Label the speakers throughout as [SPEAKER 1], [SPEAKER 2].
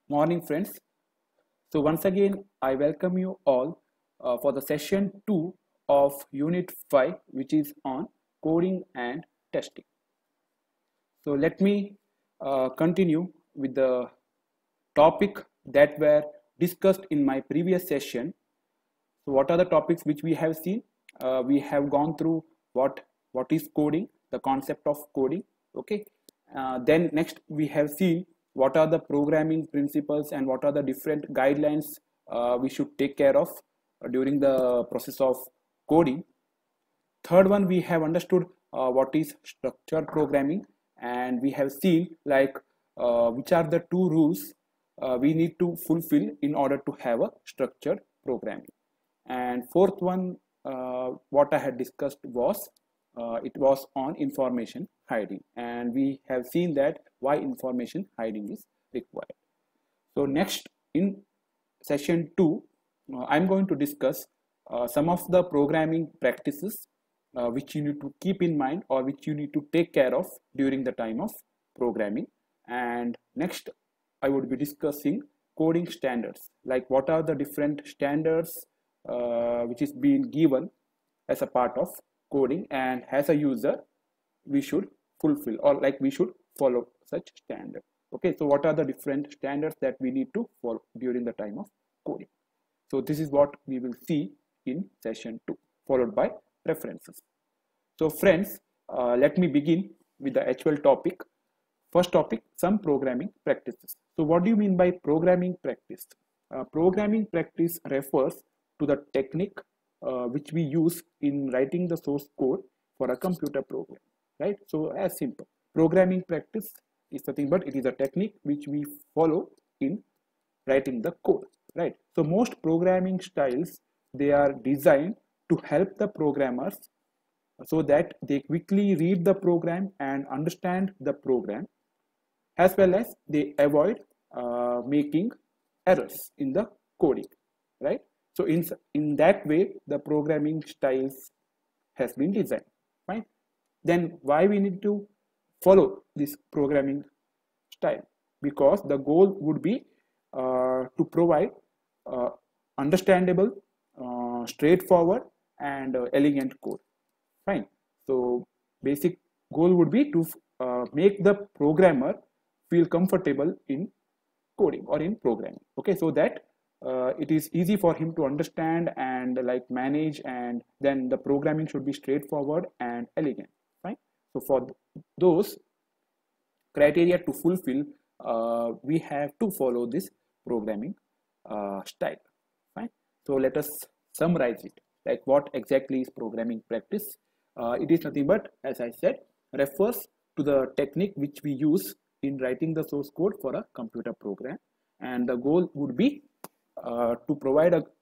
[SPEAKER 1] Morning, friends. So, once again, I welcome you all for the session 2 of Unit 5, which is on coding and testing. So, let me continue with the topic that were discussed in my previous session. So, what are the topics which we have seen? We have gone through what is coding, the concept of coding. Okay. Then next we have seen what are the programming principles and what are the different guidelines we should take care of during the process of coding. Third one, we have understood what is structured programming, and we have seen like which are the two rules we need to fulfill in order to have a structured programming. And fourth one, what I had discussed was it was on information hiding, and we have seen that why information hiding is required. So next, in session 2, I'm going to discuss some of the programming practices which you need to keep in mind or which you need to take care of during the time of programming. And next, I would be discussing coding standards, like what are the different standards which is being given as a part of coding, and as a user we should fulfill or like we should follow such standard. Okay, so what are the different standards that we need to follow during the time of coding? So this is what we will see in session 2, followed by references. So friends, let me begin with the actual topic. First topic, some programming practices. So what do you mean by programming practice? Programming practice refers to the technique which we use in writing the source code for a computer program, right? So as simple, programming practice is nothing but it is a technique which we follow in writing the code, right? So most programming styles, they are designed to help the programmers so that they quickly read the program and understand the program, as well as they avoid making errors in the coding, right? So in that way, the programming styles has been designed, right? Then why we need to follow this programming style? Because the goal would be to provide understandable, straightforward, and elegant code. Fine. So basic goal would be to make the programmer feel comfortable in coding or in programming. Okay, so that it is easy for him to understand and like manage, and then the programming should be straightforward and elegant. Right. So for those criteria to fulfill, we have to follow this programming style. Fine. So let us summarize it. Like what exactly is programming practice? It is nothing but, as I said, refers to the technique which we use in writing the source code for a computer program, and the goal would be to provide a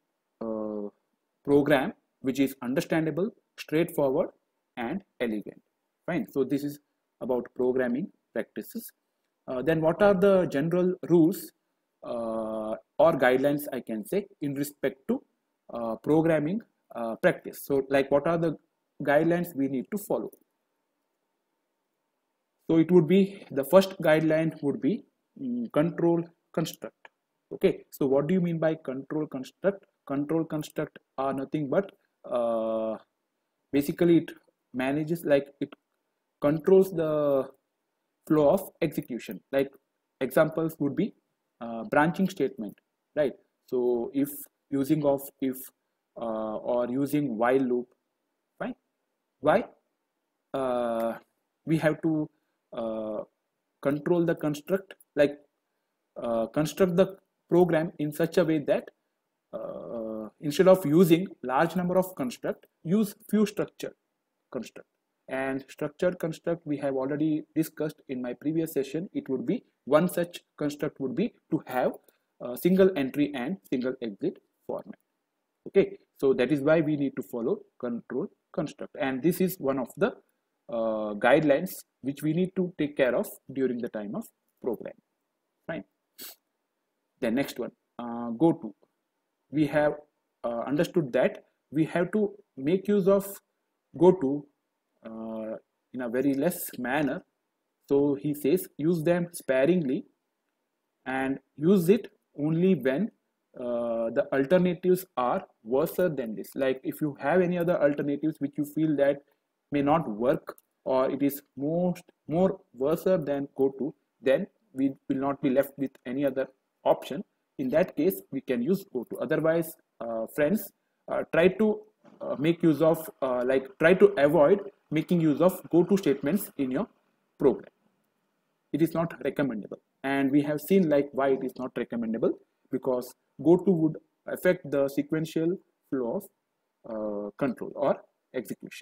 [SPEAKER 1] program which is understandable, straightforward, and elegant. Fine. So this is about programming practices. Then what are the general rules or guidelines, I can say, in respect to programming practice? So like what are the guidelines we need to follow? So it would be, the first guideline would be control construct. Okay, so what do you mean by control construct? Control construct are nothing but basically it manages, like it controls the flow of execution. Like examples would be branching statement, right? So if using of if or using while loop. Fine. Why we have to control the construct, like construct the program in such a way that instead of using large number of construct, use few structured construct. And structured construct we have already discussed in my previous session. It would be, one such construct would be to have single entry and single exit format. Okay, so that is why we need to follow control construct, and this is one of the guidelines which we need to take care of during the time of programming. Fine. The next one, go to. We have understood that we have to make use of go to in a very less manner. So he says use them sparingly and use it only when the alternatives are worse than this. Like if you have any other alternatives which you feel that may not work, or it is more worse than Go-To, then we will not be left with any other option. In that case, we can use Go-To. Otherwise, friends, try to make use of try to avoid making use of Go-To statements in your program. It is not recommendable, and we have seen like why it is not recommendable, because Go-To would affect the sequential flow of control or execution.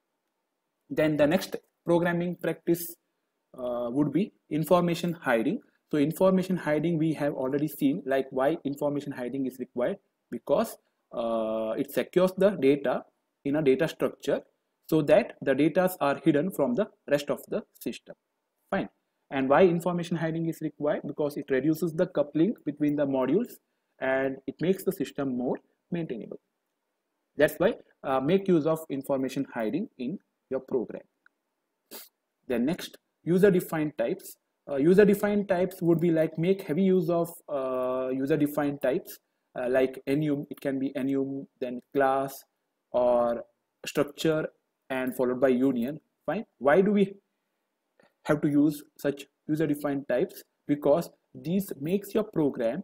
[SPEAKER 1] Then the next programming practice would be information hiding. So information hiding, we have already seen like why information hiding is required, because it secures the data in a data structure so that the data are hidden from the rest of the system. Fine. And why information hiding is required? Because it reduces the coupling between the modules and it makes the system more maintainable. That's why make use of information hiding in your program. Then next, user-defined types. User-defined types would be like make heavy use of user-defined types like enum. It can be enum, then class or structure, and followed by union. Fine. Why do we have to use such user-defined types? Because these makes your program,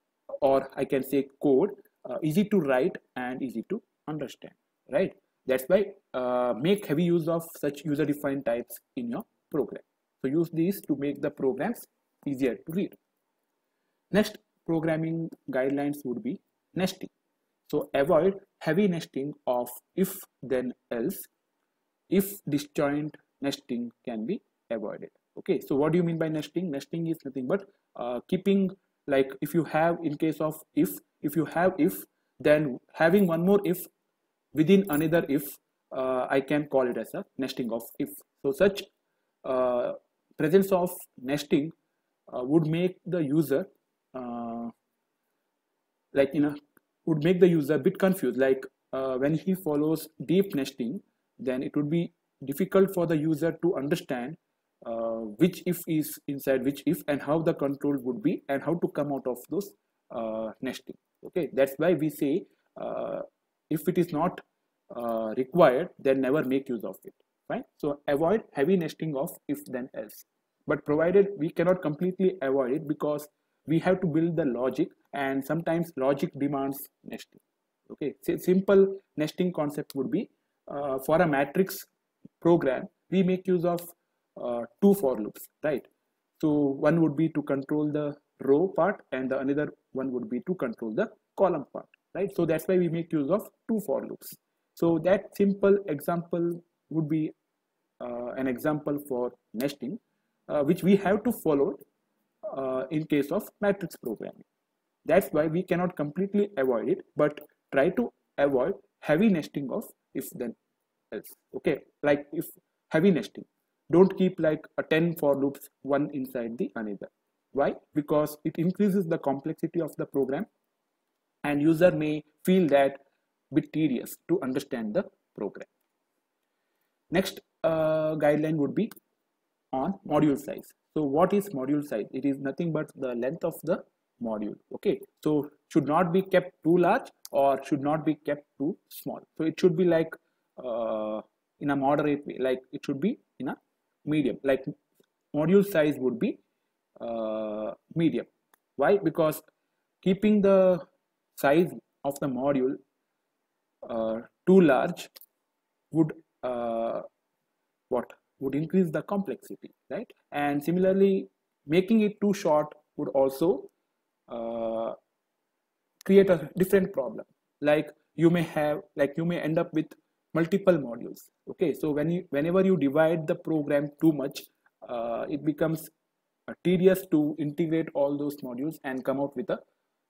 [SPEAKER 1] or I can say code, easy to write and easy to understand, right? That's why make heavy use of such user-defined types in your program. So use these to make the programs easier to read. Next programming guidelines would be nesting. So avoid heavy nesting of if then else. If disjoint nesting can be avoided. Okay, so what do you mean by nesting? Nesting is nothing but keeping, like if you have, in case of if you have if, then having one more if within another if, I can call it as a nesting of if. So such presence of nesting would make the user would make the user a bit confused. Like when he follows deep nesting, then it would be difficult for the user to understand which if is inside which if, and how the control would be, and how to come out of those nesting. Okay, that's why we say if it is not required, then never make use of it. Right? So avoid heavy nesting of if then else. But provided we cannot completely avoid it, because we have to build the logic, and sometimes logic demands nesting. Okay, so simple nesting concept would be for a matrix program, we make use of two for loops, right? So one would be to control the row part, and the another one would be to control the column part, right? So that's why we make use of two for loops. So that simple example would be an example for nesting, which we have to follow in case of matrix programming. That's why we cannot completely avoid it, but try to avoid heavy nesting of if then else. Okay, like if heavy nesting, don't keep like a 10 for loops one inside the another. Why? Because it increases the complexity of the program, and user may feel that bit tedious to understand the program. Next guideline would be on module size. So what is module size? It is nothing but the length of the module. Okay, so should not be kept too large or should not be kept too small. So it should be like in a moderate way, like it should be in a medium, like module size would be medium. Why? Because keeping the size of the module too large would would increase the complexity, right? And similarly, making it too short would also create a different problem. Like you may end up with multiple modules. Okay, so whenever you divide the program too much, it becomes tedious to integrate all those modules and come up with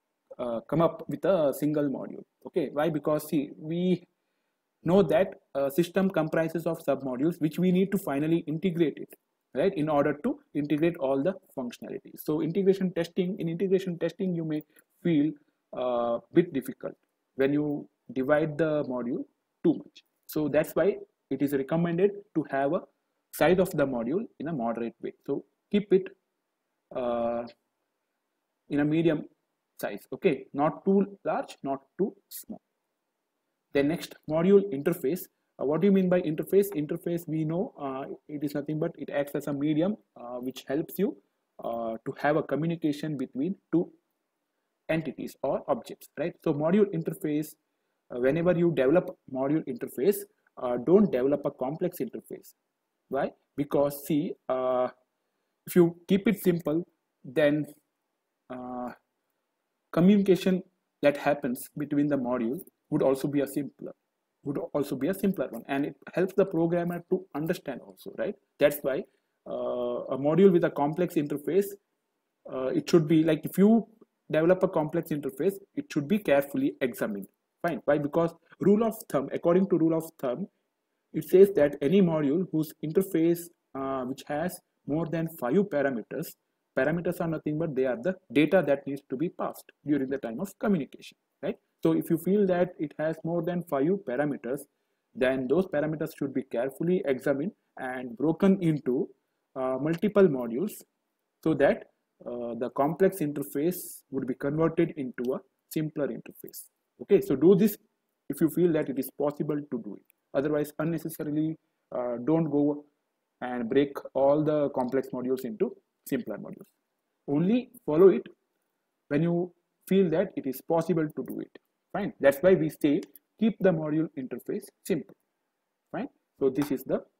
[SPEAKER 1] a single module. Okay, why? Because see, we know that a system comprises of submodules which we need to finally integrate it, right, in order to integrate all the functionalities. So in integration testing you may feel a bit difficult when you divide the module too much. So that's why it is recommended to have a size of the module in a moderate way. So keep it in a medium size. Okay, not too large, not too small. Then next, module interface. What do you mean by interface? Interface, we know it is nothing but it acts as a medium which helps you to have a communication between two entities or objects, right? So module interface, whenever you develop module interface, don't develop a complex interface. Why? Because see, if you keep it simple, then communication that happens between the module would also be a simpler one, and it helps the programmer to understand also, right? That's why a module with a complex interface, it should be like, if you develop a complex interface, it should be carefully examined. Fine. Why? Because according to rule of thumb, it says that any module whose interface which has more than 5 parameters are nothing but they are the data that needs to be passed during the time of communication, right? So if you feel that it has more than 5 parameters, then those parameters should be carefully examined and broken into multiple modules, so that the complex interface would be converted into a simpler interface. Okay, so do this if you feel that it is possible to do it. Otherwise, unnecessarily don't go and break all the complex modules into simpler modules. Only follow it when you feel that it is possible to do it. Fine. That's why we say keep the module interface simple. Fine. So this is the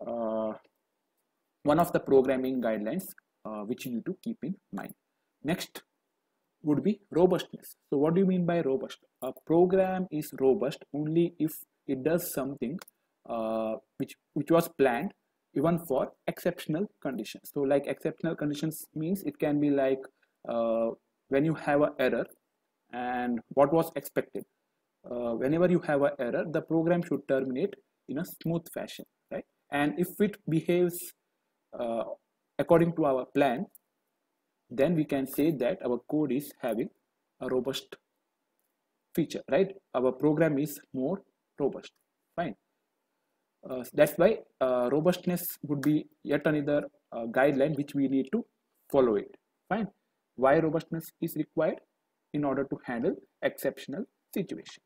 [SPEAKER 1] one of the programming guidelines which you need to keep in mind. Next would be robustness. So what do you mean by robust? A program is robust only if it does something which was planned even for exceptional conditions. So like exceptional conditions means it can be like when you have an error and what was expected. Whenever you have an error, the program should terminate in a smooth fashion, right? And if it behaves according to our plan, then we can say that our code is having a robust feature, right? Our program is more robust. Fine. That's why robustness would be yet another guideline which we need to follow it. Fine. Why robustness is required? In order to handle exceptional situations.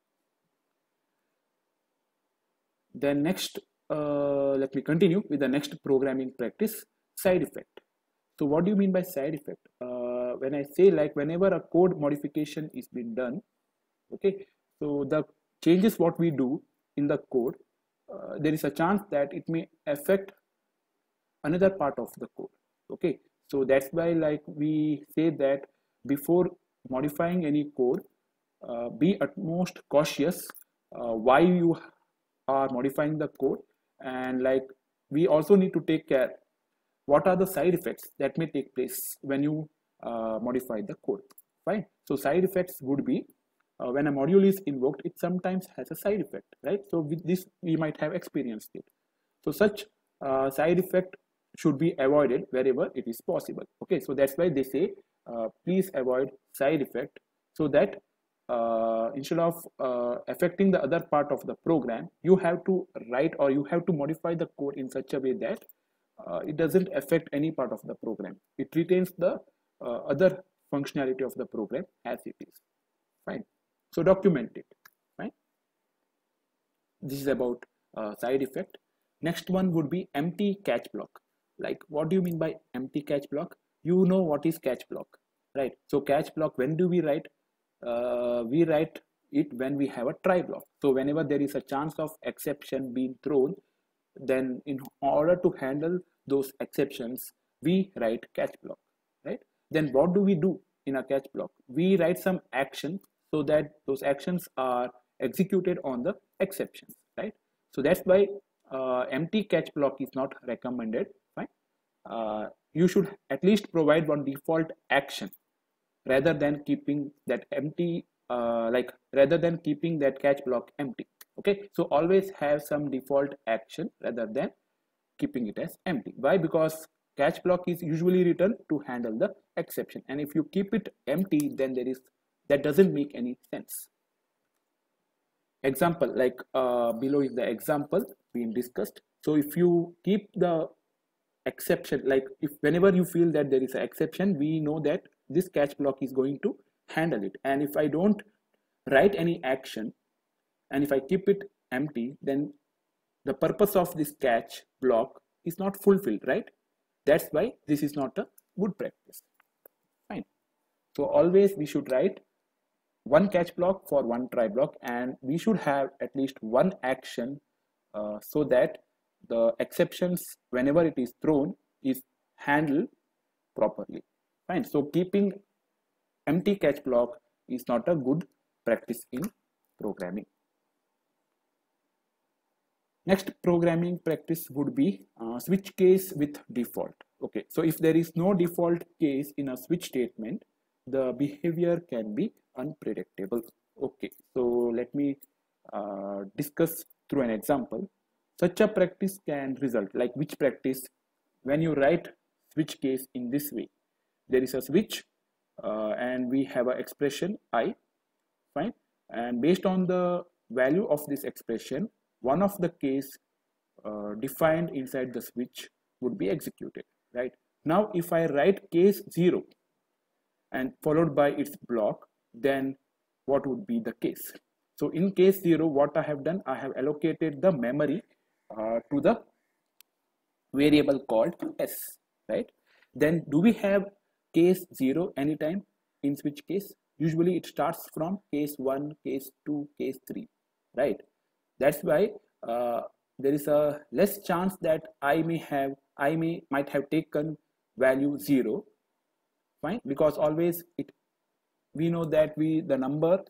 [SPEAKER 1] Then next, let me continue with the next programming practice, side effect. So what do you mean by side effect? When I say like whenever a code modification is being done, okay, so the changes what we do in the code, there is a chance that it may affect another part of the code. Okay, so that's why like we say that before modifying any code, be utmost cautious why you are modifying the code, and like we also need to take care what are the side effects that may take place when you modify the code. Fine. So side effects would be when a module is invoked, it sometimes has a side effect, right? So with this we might have experienced it. So such side effect should be avoided wherever it is possible. Okay, so that's why they say please avoid side effect, so that instead of affecting the other part of the program, you have to write or you have to modify the code in such a way that it doesn't affect any part of the program. It retains the other functionality of the program as it is. Fine. So document it. Fine. This is about side effect. Next one would be empty catch block. Like what do you mean by empty catch block? You know what is catch block, right? So catch block, when do we write? We write it when we have a try block. So whenever there is a chance of exception being thrown, then in order to handle those exceptions, we write catch block, right? Then what do we do in a catch block? We write some action so that those actions are executed on the exceptions, right? So that's why empty catch block is not recommended. Fine. You should at least provide one default action rather than keeping that empty, rather than keeping that catch block empty. Okay, so always have some default action rather than keeping it as empty. Why? Because catch block is usually written to handle the exception, and if you keep it empty, then that doesn't make any sense. Example, like below is the example being discussed. So if you keep the exception, like if whenever you feel that there is an exception, we know that this catch block is going to handle it. And if I don't write any action and if I keep it empty, then the purpose of this catch block is not fulfilled, right? That's why this is not a good practice. Fine. So always we should write one catch block for one try block, and we should have at least one action so that the exceptions, whenever it is thrown, is handled properly. Fine. So keeping empty catch block is not a good practice in programming. Next programming practice would be switch case with default. Okay, so if there is no default case in a switch statement, the behavior can be unpredictable. Okay, so let me discuss through an example. Such a practice can result, like which practice? When you write switch case in this way, there is a switch and we have an expression I, fine, and based on the value of this expression, one of the case defined inside the switch would be executed, right? Now if I write case 0 and followed by its block, then what would be the case? So in case 0, what I have done, I have allocated the memory to the variable called s, right? Then do we have case 0 anytime in switch case? Usually it starts from case 1, case 2, case 3, right? That's why there is a less chance that I might have taken value 0, fine, because always we know that the number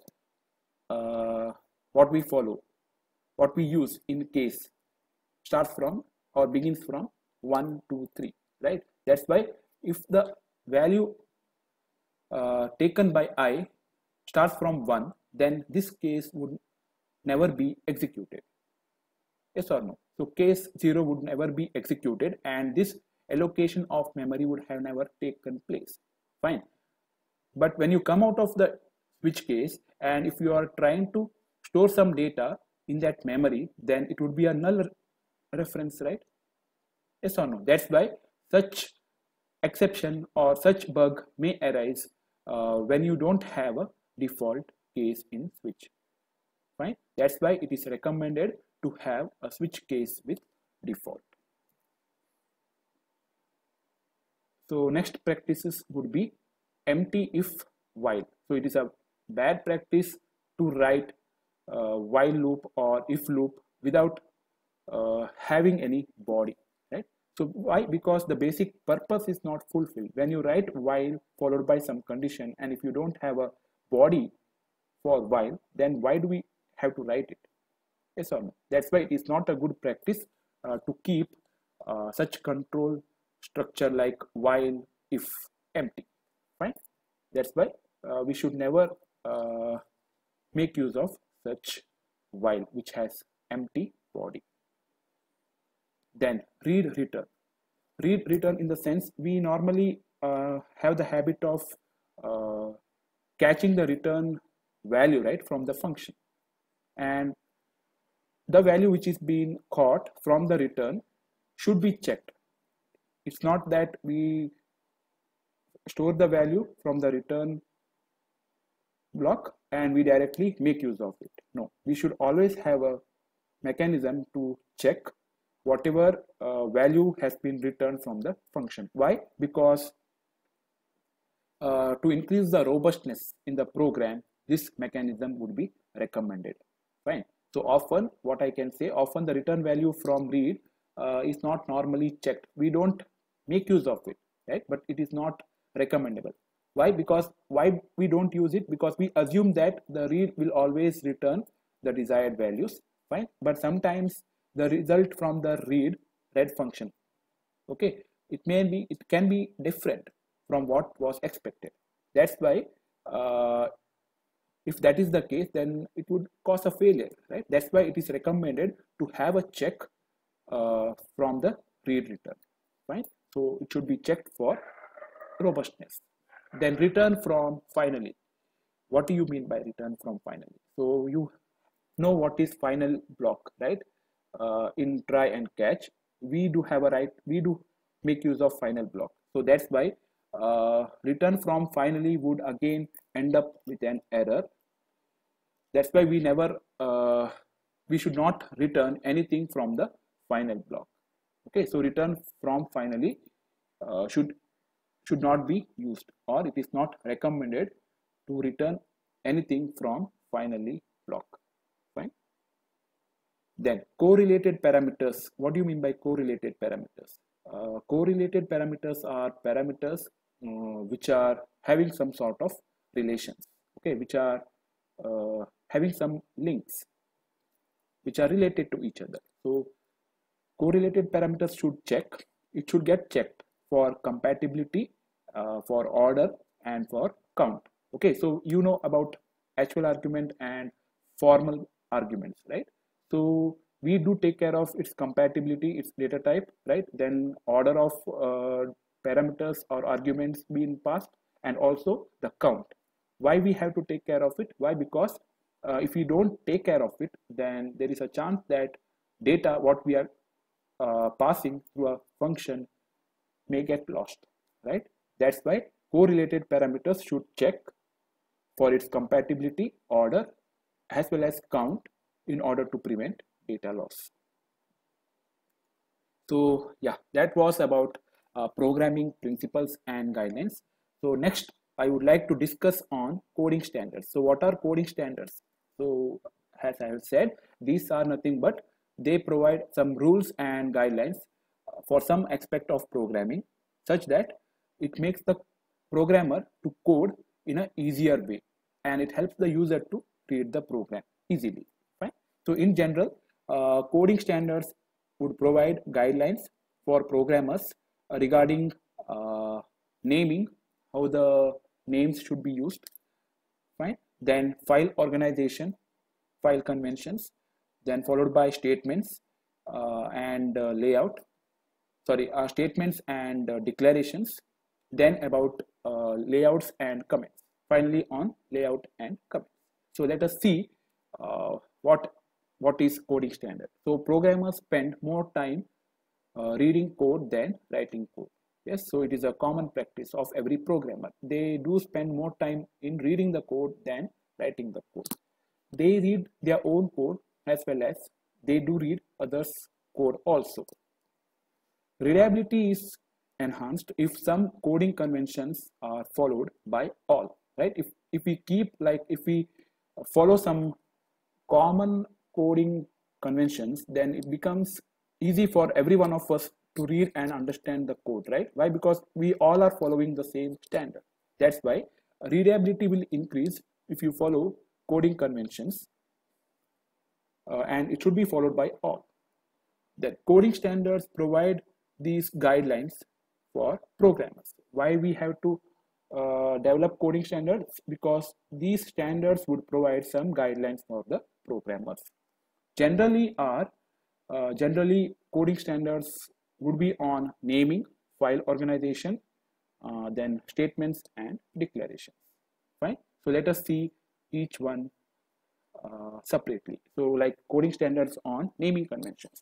[SPEAKER 1] what we follow, what we use in case starts from or begins from 1, 2, 3, right? That's why if the value taken by I starts from 1, then this case would never be executed. Yes or no? So case 0 would never be executed and this allocation of memory would have never taken place. Fine. But when you come out of the switch case and if you are trying to store some data in that memory, then it would be a null reference, right? Yes or no? That's why such exception or such bug may arise when you don't have a default case in switch. Fine. That's why it is recommended to have a switch case with default. So next practices would be empty if while. So it is a bad practice to write while loop or if loop without having any body, right? So why? Because the basic purpose is not fulfilled. When you write while followed by some condition, and if you don't have a body for while, then why do we have to write it? Yes or no? That's why it is not a good practice to keep such control structure like while, if, empty. Fine. That's why we should never make use of such while which has empty body. Then read return. Read return in the sense we normally have the habit of catching the return value, right, from the function, and the value which is being caught from the return should be checked. It's not that we store the value from the return block and we directly make use of it. No, we should always have a mechanism to check whatever value has been returned from the function. Why? Because to increase the robustness in the program, this mechanism would be recommended. Fine. So often, what I can say, often the return value from read is not normally checked. We don't make use of it, right? But it is not recommendable. Why? Because why we don't use it? Because we assume that the read will always return the desired values. Fine. But sometimes the result from the read function, okay, it can be different from what was expected. That's why if that is the case, then it would cause a failure, right? That's why it is recommended to have a check from the read return. Fine. So it should be checked for robustness. Then return from finally. What do you mean by return from finally? So you know what is final block, right? In try and catch, we do make use of final block. So that's why return from finally would again end up with an error. That's why we should not return anything from the final block. Okay, so return from finally should not be used, or it is not recommended to return anything from finally block. Fine. Then correlated parameters. What do you mean by correlated parameters? Correlated parameters are parameters which are having some sort of relations, okay, which are having some links which are related to each other. So correlated parameters should get checked for compatibility, for order, and for count. Okay, so you know about actual argument and formal arguments, right? So we do take care of its compatibility, its data type, right? Then order of parameters or arguments being passed, and also the count. Why we have to take care of it? Why? Because if we don't take care of it, then there is a chance that data what we are passing through a function may get lost, right? That's why correlated parameters should check for its compatibility, order, as well as count in order to prevent data loss. So yeah, that was about programming principles and guidelines. So next, I would like to discuss on coding standards. So what are coding standards? So as I have said, these are nothing but they provide some rules and guidelines for some aspect of programming, such that it makes the programmer to code in an easier way, and it helps the user to read the program easily. Right? So in general, coding standards would provide guidelines for programmers regarding naming, how the names should be used. Fine. Then file organization, file conventions, then followed by statements and layout. Sorry, statements and declarations. Then about layouts and comments. Finally, on layout and comments. So let us see what is coding standard. So programmers spend more time reading code than writing code. Yes, so it is a common practice of every programmer. They do spend more time in reading the code than writing the code. They read their own code as well as they do read others' code also. Reliability is enhanced if some coding conventions are followed by all, right? If we follow some common coding conventions, then it becomes easy for every one of us to read and understand the code, right? Why? Because we all are following the same standard. That's why readability will increase if you follow coding conventions, and it should be followed by all. The coding standards provide these guidelines for programmers. Why we have to develop coding standards? Because these standards would provide some guidelines for the programmers. Generally coding standards would be on naming, file organization, then statements and declarations. Fine. So let us see each one separately. So like coding standards on naming conventions.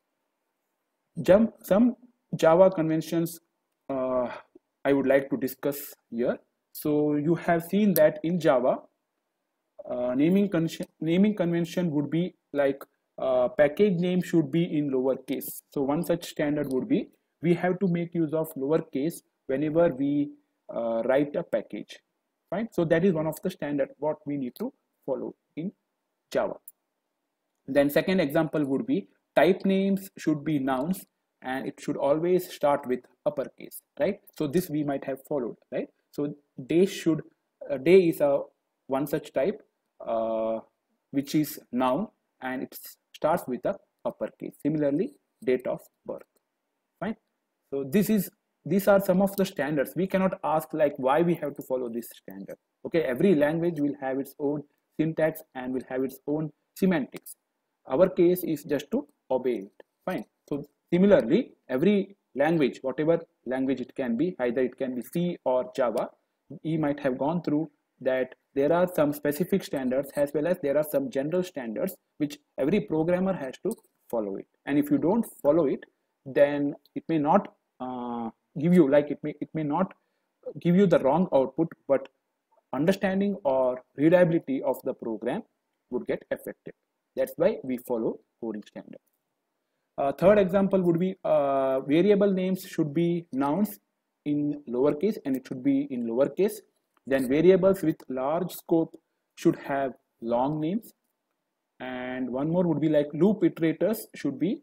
[SPEAKER 1] Some Java conventions I would like to discuss here. So you have seen that in Java, naming convention would be like package name should be in lowercase. So one such standard would be we have to make use of lowercase whenever we write a package. Fine. So that is one of the standard what we need to follow in Java. Then second example would be type names should be nouns and it should always start with uppercase, right? So this we might have followed, right? So day is a one such type which is noun and it starts with a uppercase. Similarly, date of birth. Fine. So these are some of the standards. We cannot ask like why we have to follow this standard. Okay, every language will have its own syntax and will have its own semantics. Our case is just to obey it. Fine. So similarly, every language, whatever language it can be, either it can be C or Java, we might have gone through that there are some specific standards as well as there are some general standards which every programmer has to follow it. And if you don't follow it, then it may not give you, like it may not give you the wrong output, but understanding or readability of the program would get affected. That's why we follow coding standard. Third example would be variable names should be nouns in lowercase, and it should be in lowercase. Then variables with large scope should have long names. And one more would be like loop iterators should be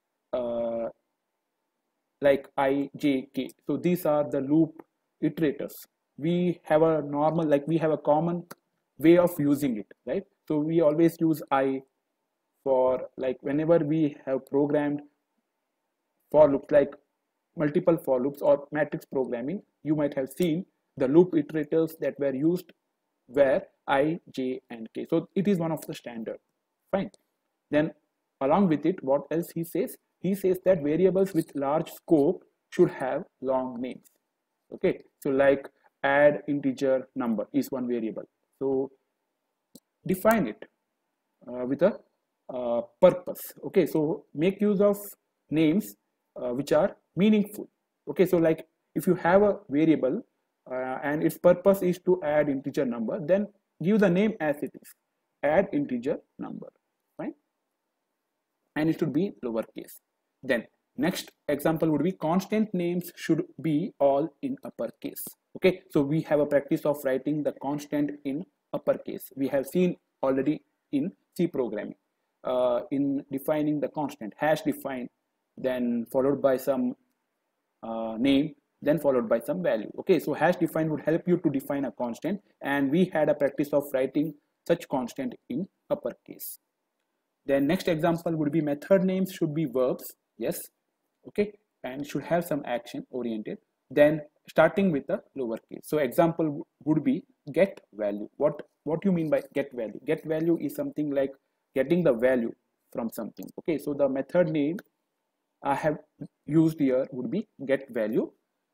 [SPEAKER 1] like I, J, K. So these are the loop iterators. We have a normal, like we have a common way of using it, right? So we always use I for, like, whenever we have programmed for loops, like multiple for loops or matrix programming, you might have seen the loop iterators that were used were I, J, and K. So it is one of the standard. Fine. Then along with it, what else he says? He says that variables with large scope should have long names. Okay, so like add integer number is one variable. So define it with a purpose. Okay, so make use of names which are meaningful. Okay, so like if you have a variable and its purpose is to add integer number, then give the name as it is, add integer number. Fine, and it should be lowercase. Then next example would be constant names should be all in uppercase. Okay, so we have a practice of writing the constant in uppercase. We have seen already in C programming in defining the constant, hash define, then followed by some name, then followed by some value. Okay, so hash define would help you to define a constant, and we had a practice of writing such constant in uppercase. Then next example would be method names should be verbs. Yes, okay, and should have some action oriented, then starting with the lowercase. So example would be get value. What you mean by get value? Get value is something like getting the value from something. Okay, so the method name I have used here would be get value,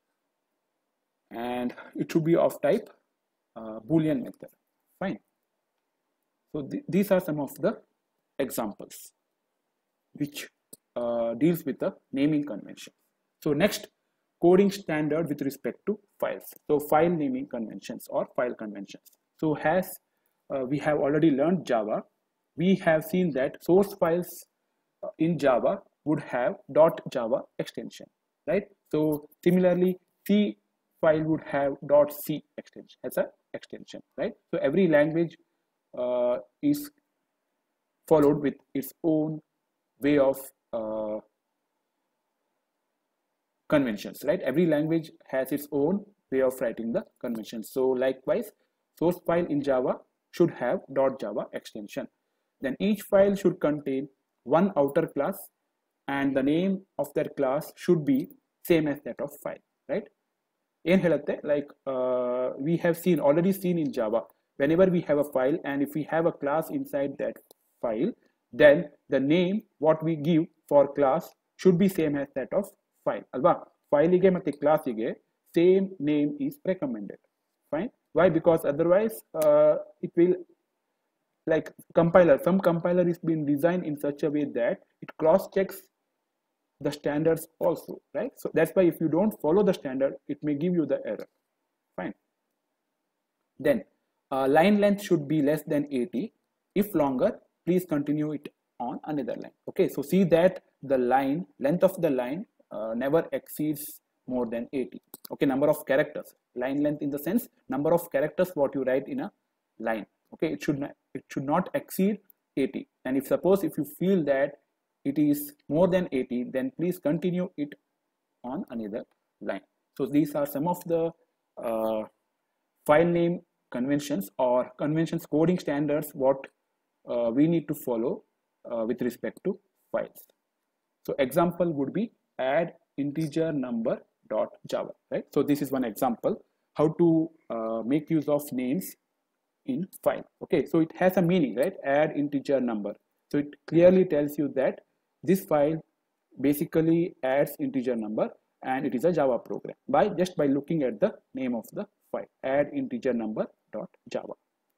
[SPEAKER 1] and it should be of type Boolean method. Fine. So these are some of the examples which deals with the naming convention. So next, coding standard with respect to files. So file naming conventions or file conventions. So as we have already learned Java, we have seen that source files in Java would have .java extension, right? So similarly, C file would have .c extension as an extension, right? So every language is followed with its own way of conventions, right? Every language has its own way of writing the conventions. So likewise, source file in Java should have .java extension. Then each file should contain one outer class, and the name of that class should be same as that of file, right? Like we have already seen in Java, whenever we have a file and if we have a class inside that file, then the name what we give for class should be same as that of file. Alba file ige ಮತ್ತೆ class ige same name is recommended. Fine. Why? Because otherwise it will, like some compiler is being designed in such a way that it cross checks the standards also, right? So that's why if you don't follow the standard, it may give you the error. Fine. Then line length should be less than 80. If longer, please continue it on another line. Okay, so see that the length of the line never exceeds more than 80. Okay, number of characters, line length in the sense number of characters what you write in a line. Okay, it should not exceed 80. And if you feel that it is more than 80, then please continue it on another line. So these are some of the file name conventions or conventions coding standards what we need to follow with respect to files. So example would be add integer number dot java, right? So this is one example how to make use of names in file. Okay, so it has a meaning, right? Add integer number. So it clearly tells you that this file basically adds integer number, and it is a Java program just by looking at the name of the file, add integer number dot java.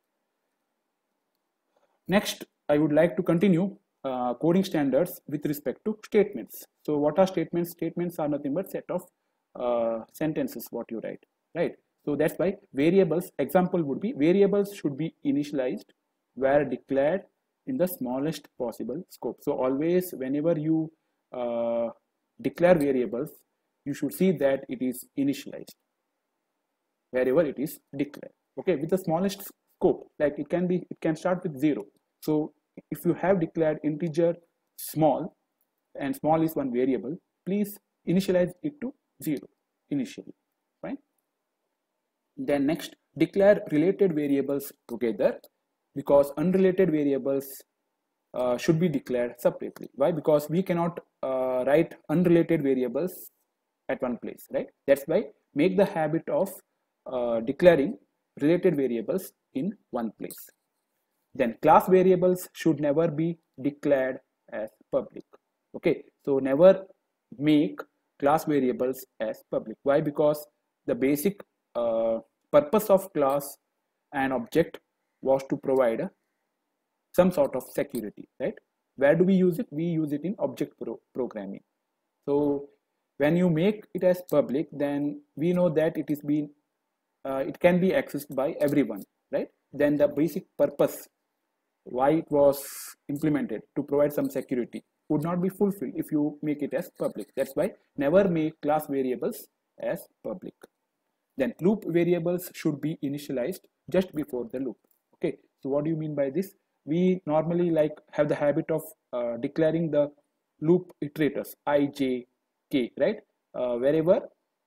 [SPEAKER 1] Next, I would like to continue coding standards with respect to statements. So what are statements? Statements are nothing but set of sentences what you write. right? So that's why variables, example would be variables should be initialized where declared in the smallest possible scope. So always whenever you declare variables, you should see that it is initialized wherever it is declared, okay, with the smallest scope. Like it can start with 0. So if you have declared integer small, and small is one variable, please initialize it to 0 initially, right? Then next, declare related variables together, because unrelated variables should be declared separately. Why? Because we cannot write unrelated variables at one place, right? That's why make the habit of declaring related variables in one place. Then class variables should never be declared as public. Okay, so never make class variables as public. Why? Because the basic purpose of class and object was to provide some sort of security, right? Where do we use it? We use it in object programming. So when you make it as public, then we know that it can be accessed by everyone, right? Then the basic purpose why it was implemented, to provide some security, would not be fulfilled if you make it as public. That's why never make class variables as public. Then loop variables should be initialized just before the loop. Okay, so what do you mean by this? We normally like have the habit of declaring the loop iterators I, j, k, right? Wherever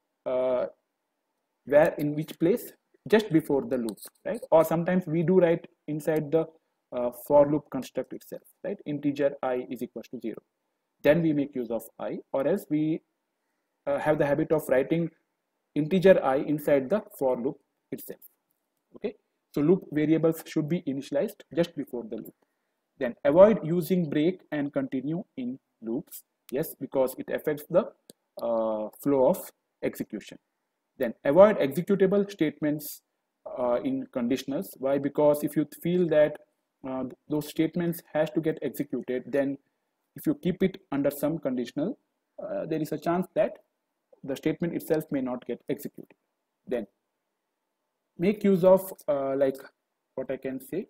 [SPEAKER 1] where in which place just before the loop, right? Or sometimes we do write inside the for loop construct itself, right? Integer I is equals to 0. Then we make use of I, or else we have the habit of writing integer I inside the for loop itself. Okay, so loop variables should be initialized just before the loop. Then avoid using break and continue in loops. Yes, because it affects the flow of execution. Then avoid executable statements in conditionals. Why? Because if you feel that those statements has to get executed, then if you keep it under some conditional, there is a chance that the statement itself may not get executed. Then make use of like what I can say,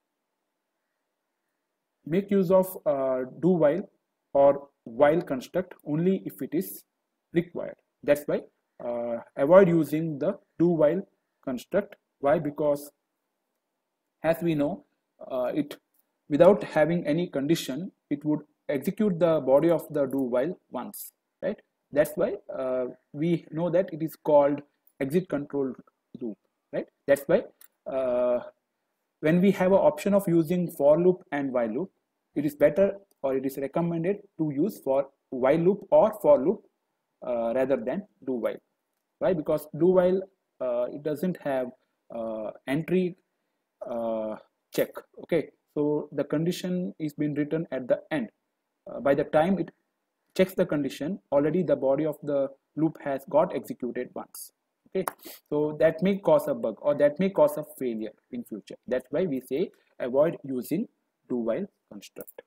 [SPEAKER 1] make use of do while or while construct only if it is required. That's why avoid using the do while construct. Why? Because as we know, it without having any condition, it would execute the body of the do while once, right? That's why we know that it is called exit control loop, right? That's why when we have an option of using for loop and while loop, it is better or it is recommended to use for while loop or for loop rather than do while. Why? Because do while it doesn't have entry check. Okay, so the condition is being written at the end. By the time it checks the condition, already the body of the loop has got executed once. Okay, so that may cause a bug or that may cause a failure in future. That's why we say avoid using do while construct.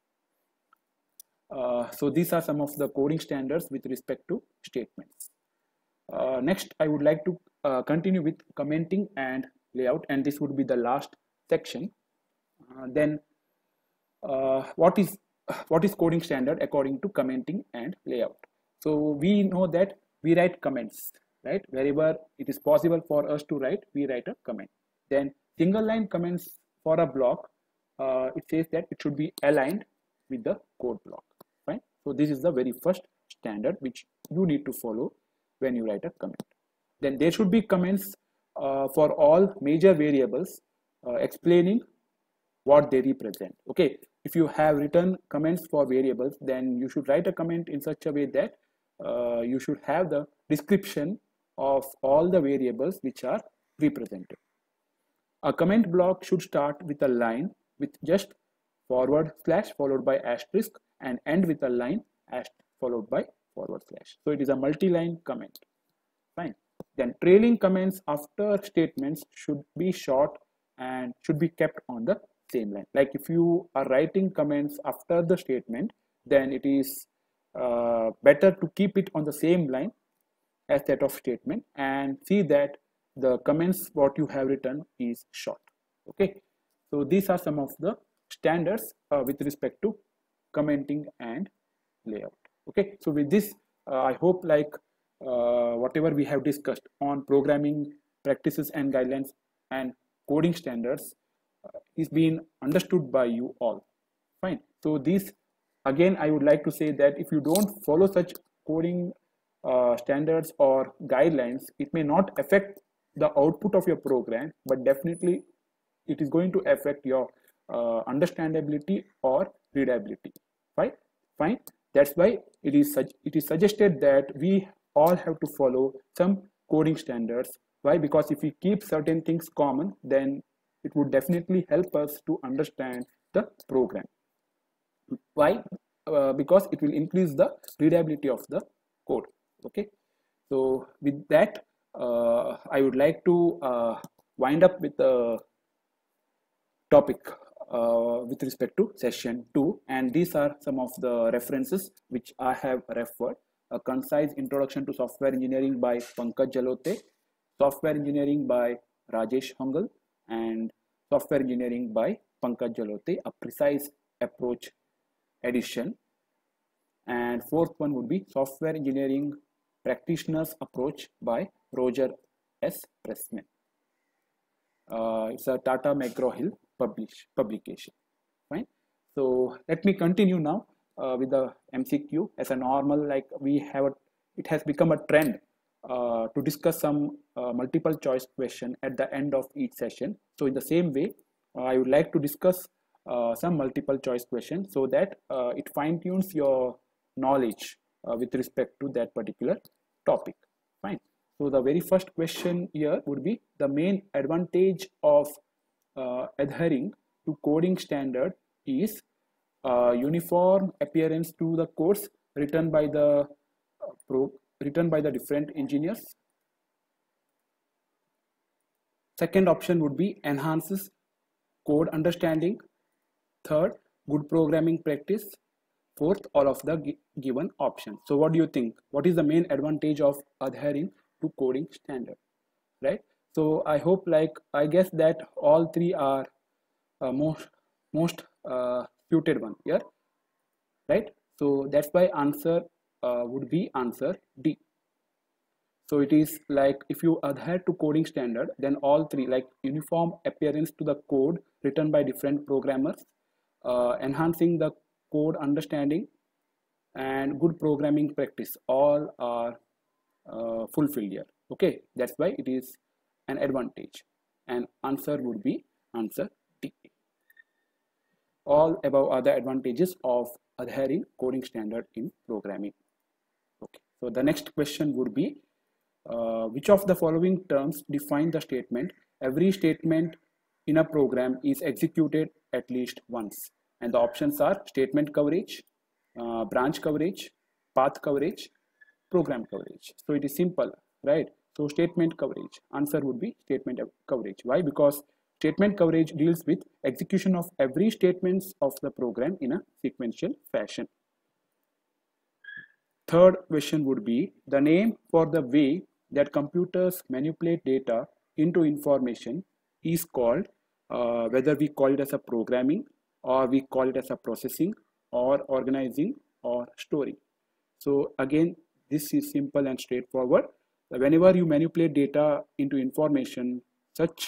[SPEAKER 1] So these are some of the coding standards with respect to statements. Next, I would like to continue with commenting and layout, and this would be the last section. Then what is coding standard according to commenting and layout? So we know that we write comments, right? Wherever it is possible for us to write, we write a comment. Then single line comments for a block, it says that it should be aligned with the code block, right? So this is the very first standard which you need to follow when you write a comment. Then there should be comments for all major variables explaining what they represent. Okay, if you have written comments for variables, then you should write a comment in such a way that you should have the description of all the variables which are represented. A comment block should start with a line with just forward slash followed by asterisk and end with a line followed by forward slash. So it is a multi-line comment. Fine. Then trailing comments after statements should be short and should be kept on the same line. Like if you are writing comments after the statement, then it is better to keep it on the same line a set of statement and see that the comments what you have written is short. Okay, so these are some of the standards with respect to commenting and layout. Okay, so with this I hope like whatever we have discussed on programming practices and guidelines and coding standards is being understood by you all. Fine. So this, again, I would like to say that if you don't follow such coding standards or guidelines, it may not affect the output of your program, but definitely it is going to affect your understandability or readability. Right? Fine. That's why it is suggested that we all have to follow some coding standards. Why? Because if we keep certain things common, then it would definitely help us to understand the program. Why? Because it will increase the readability of the code. Okay, so with that I would like to wind up with the topic with respect to session 2, and these are some of the references which I have referred. A concise introduction to software engineering by Pankaj Jalote, software engineering by Rajesh Hongal, and software engineering by Pankaj Jalote, a precise approach edition. And fourth one would be software engineering practitioners approach by Roger S. Pressman. It's a Tata McGraw-Hill publication. Fine. So let me continue now with the MCQ. As a normal, like it has become a trend to discuss some multiple choice question at the end of each session. So in the same way, I would like to discuss some multiple choice questions so that it fine tunes your knowledge with respect to that particular topic. Fine. So the very first question here would be the main advantage of adhering to coding standard is uniform appearance to the codes written by the different engineers. Second option would be enhances code understanding. Third, good programming practice. Fourth, all of the given options. So what do you think? What is the main advantage of adhering to coding standard? Right? So I hope, like, I guess that all three are most suited one here, right? So that's why answer would be answer D. So it is like if you adhere to coding standard, then all three, like uniform appearance to the code written by different programmers, enhancing the code understanding, and good programming practice, all are fulfilled here. Okay, that's why it is an advantage, and answer would be answer D. All above are the advantages of adhering coding standard in programming. Okay, so the next question would be which of the following terms define the statement every statement in a program is executed at least once? And the options are statement coverage, branch coverage, path coverage, program coverage. So it is simple, right? So statement coverage, answer would be statement coverage. Why? Because statement coverage deals with execution of every statements of the program in a sequential fashion. Third question would be the name for the way that computers manipulate data into information is called, whether we call it as a programming or we call it as a processing or organizing or storing. So again, this is simple and straightforward. Whenever you manipulate data into information, such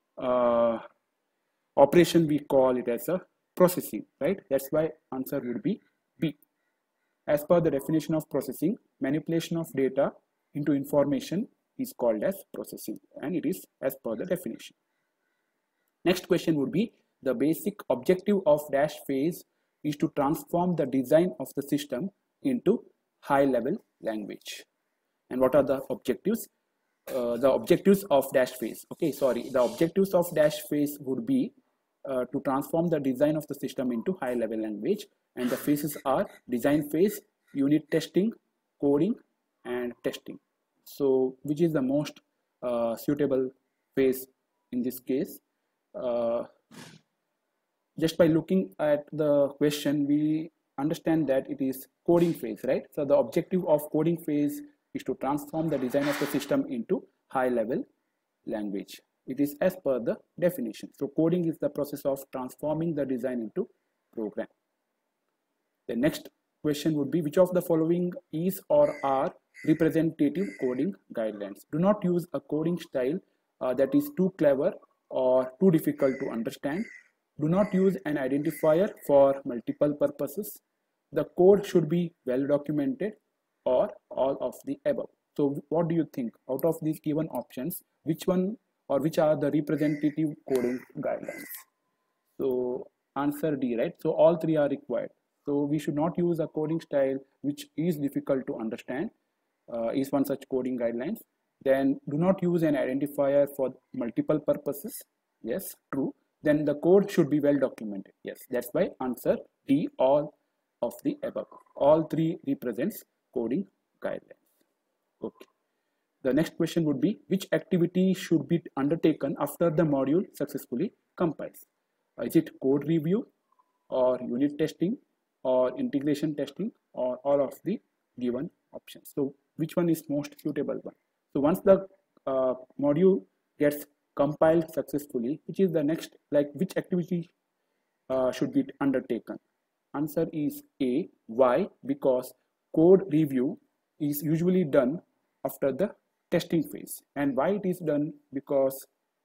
[SPEAKER 1] operation we call it as a processing, right? That's why answer would be B. As per the definition of processing, manipulation of data into information is called as processing, and it is as per the definition. Next question would be the basic objective of dash phase is to transform the design of the system into high level language. And what are the objectives? The objectives of dash phase. Okay, sorry, the objectives of dash phase would be to transform the design of the system into high level language, and the phases are design phase, unit testing, coding, and testing. So which is the most suitable phase in this case? Just by looking at the question, we understand that it is coding phase, right? So the objective of coding phase is to transform the design of the system into high-level language. It is as per the definition. So coding is the process of transforming the design into program. The next question would be, which of the following is or are representative coding guidelines? Do not use a coding style that is too clever or too difficult to understand. Do not use an identifier for multiple purposes. The code should be well documented, or all of the above. So what do you think? Out of these given options, which one or which are the representative coding guidelines? So answer D, right? So all three are required. So we should not use a coding style which is difficult to understand, is one such coding guidelines. Then do not use an identifier for multiple purposes. Yes, true. Then the code should be well documented. Yes, that's why answer D, all of the above. All three represents coding guidelines. Okay. The next question would be, which activity should be undertaken after the module successfully compiles? Is it code review or unit testing or integration testing or all of the given options? So which one is most suitable one? So once the module gets compiled successfully, which is the next, like which activity should be undertaken? Answer is A. Why? Because code review is usually done after the testing phase. And why it is done? Because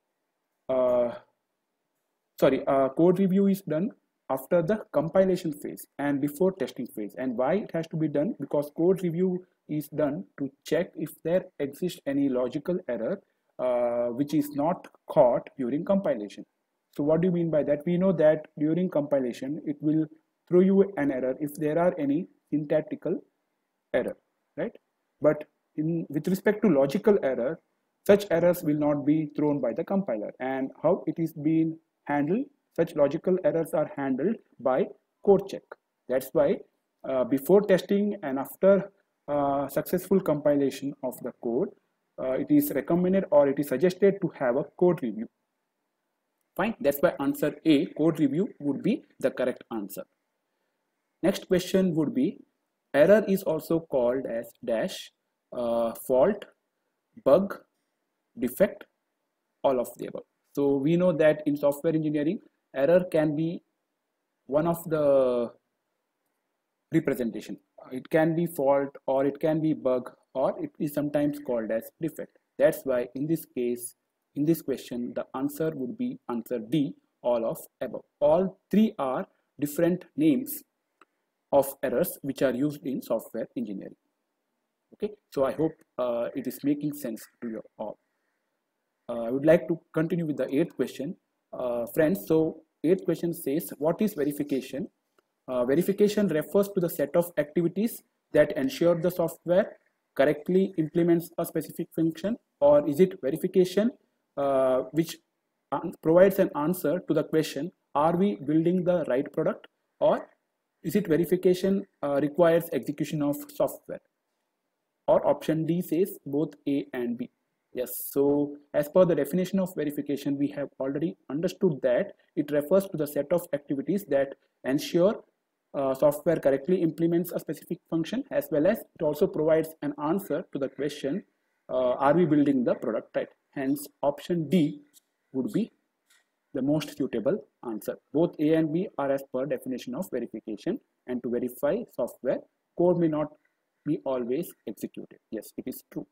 [SPEAKER 1] code review is done after the compilation phase and before testing phase. And why it has to be done? Because code review is done to check if there exists any logical error which is not caught during compilation. So what do you mean by that? We know that during compilation it will throw you an error if there are any syntactical error, right? But with respect to logical error, such errors will not be thrown by the compiler. And how it is being handled? Such logical errors are handled by code check. That's why before testing and after successful compilation of the code, it is recommended or it is suggested to have a code review. Fine, that's why answer A, code review, would be the correct answer. Next question would be, error is also called as dash, fault, bug, defect, all of the above. So we know that in software engineering, error can be one of the representation. It can be fault or it can be bug or it is sometimes called as defect. That's why in this case, in this question, the answer would be answer D, all of above. All three are different names of errors which are used in software engineering. Okay, so I hope it is making sense to you all. I would like to continue with the 8th question. Friends, so 8th question says, what is verification? Verification refers to the set of activities that ensure the software correctly implements a specific function, or is it verification which provides an answer to the question, are we building the right product, or is it verification requires execution of software? Or option D says both A and B. Yes, so as per the definition of verification, we have already understood that it refers to the set of activities that ensure software correctly implements a specific function, as well as it also provides an answer to the question, are we building the product right? Hence option D would be the most suitable answer. Both A and B are as per definition of verification, and to verify software, code may not be always executed. Yes, it is true.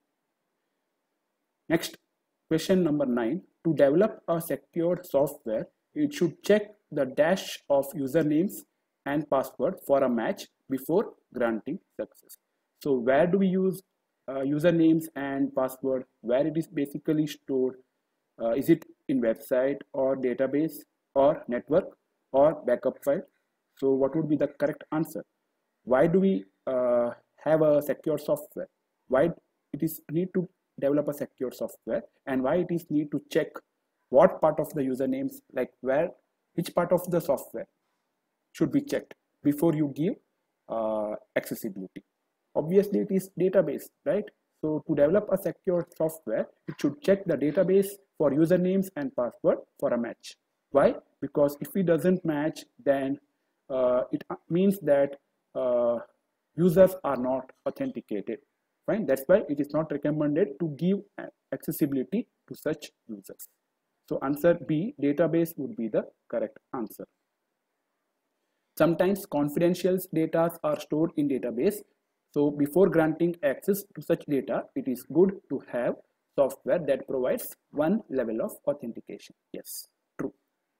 [SPEAKER 1] Next, question number 9. To develop a secured software, it should check the dash of usernames and password for a match before granting success. So where do we use usernames and password? Where it is basically stored? Is it in website or database or network or backup file? So what would be the correct answer? Why do we have a secure software? Why it is need to develop a secure software, and why it is need to check what part of the usernames, like which part of the software should be checked before you give accessibility? Obviously it is database, right? So to develop a secure software, it should check the database for usernames and password for a match. Why? Because if it doesn't match, then it means that users are not authenticated. Fine. That's why it is not recommended to give accessibility to such users. So answer B, database, would be the correct answer. Sometimes confidential data are stored in database. So before granting access to such data, it is good to have software that provides one level of authentication. Yes, true.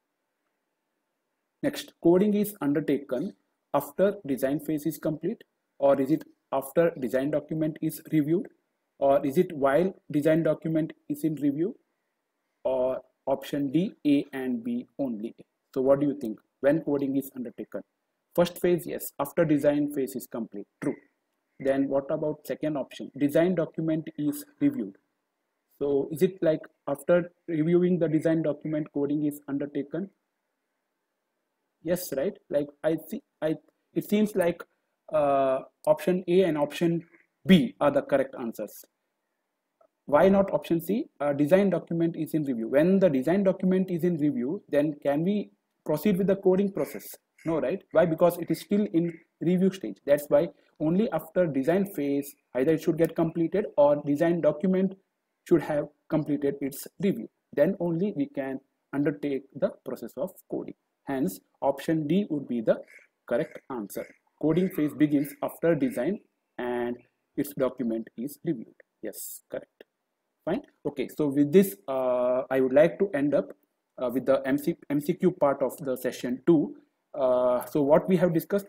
[SPEAKER 1] Next, coding is undertaken after design phase is complete, or is it after design document is reviewed, or is it while design document is in review, or option D, A and B only. So what do you think when coding is undertaken? First phase, yes, after design phase is complete, true. Then what about second option, design document is reviewed? So is it like after reviewing the design document, coding is undertaken? Yes, right? Like it seems like option A and option B are the correct answers. Why not option C? Design document is in review. When the design document is in review, then can we proceed with the coding process? No, right? Why? Because it is still in review stage. That's why only after design phase, either it should get completed or design document should have completed its review. Then only we can undertake the process of coding. Hence, option D would be the correct answer. Coding phase begins after design and its document is reviewed. Yes, correct. Fine. Okay, so with this, I would like to end up with the MCQ part of the session 2. So what we have discussed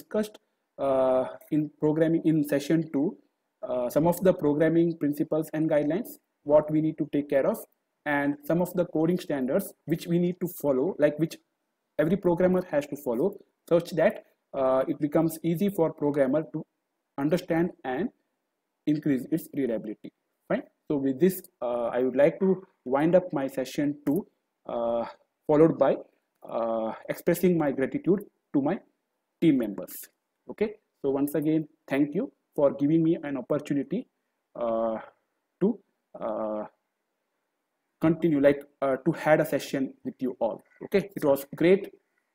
[SPEAKER 1] in programming in session 2, some of the programming principles and guidelines, what we need to take care of, and some of the coding standards which we need to follow, like which every programmer has to follow, such that it becomes easy for programmer to understand and increase its readability. Fine. So with this, I would like to wind up my session 2, followed by expressing my gratitude to my team members. Okay. So once again, thank you for giving me an opportunity to continue, to had a session with you all. Okay. It was great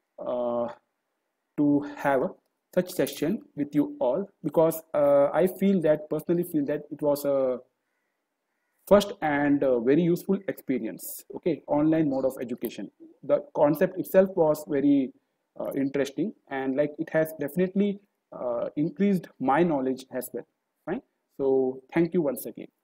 [SPEAKER 1] to have such session with you all, because I personally feel that it was a first and very useful experience. Okay, online mode of education. The concept itself was very interesting, and like it has definitely increased my knowledge as well. Right. So thank you once again.